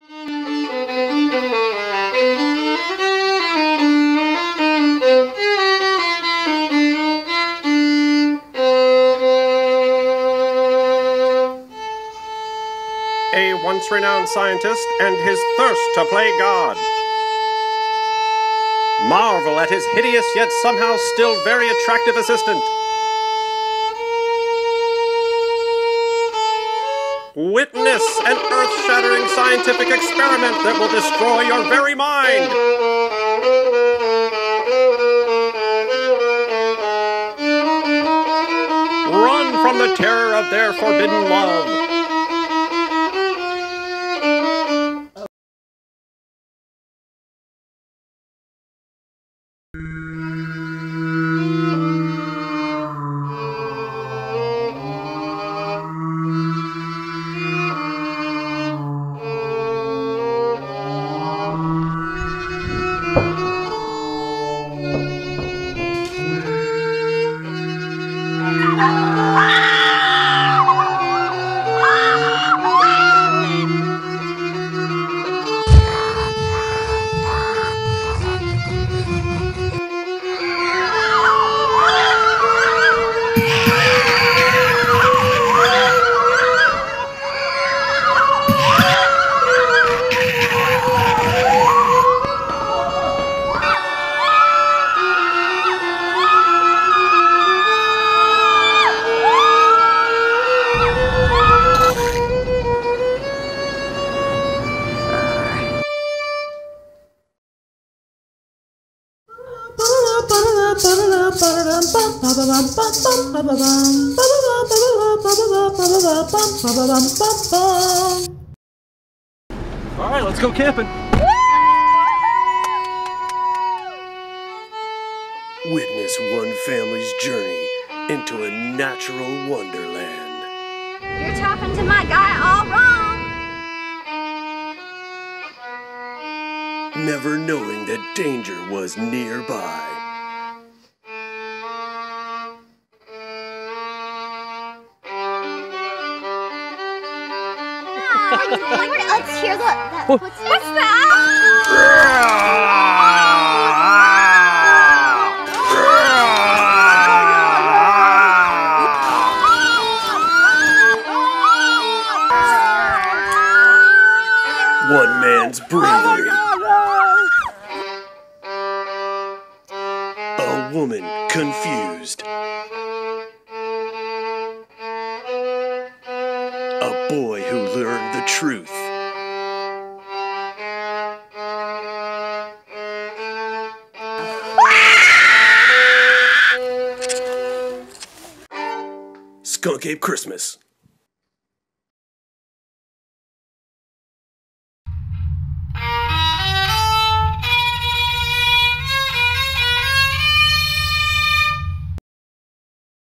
A once-renowned scientist and his thirst to play God. Marvel at his hideous yet somehow still very attractive assistant. Witness an earth-shattering scientific experiment that will destroy your very mind. Run from the terror of their forbidden love. All right, let's go camping. Witness one family's journey into a natural wonderland. You're talking to my guy all wrong. Never knowing that danger was nearby. Let's hear that. What's that? One man's bravery. A woman confused. A boy who learned the truth. Skunk Ape Christmas.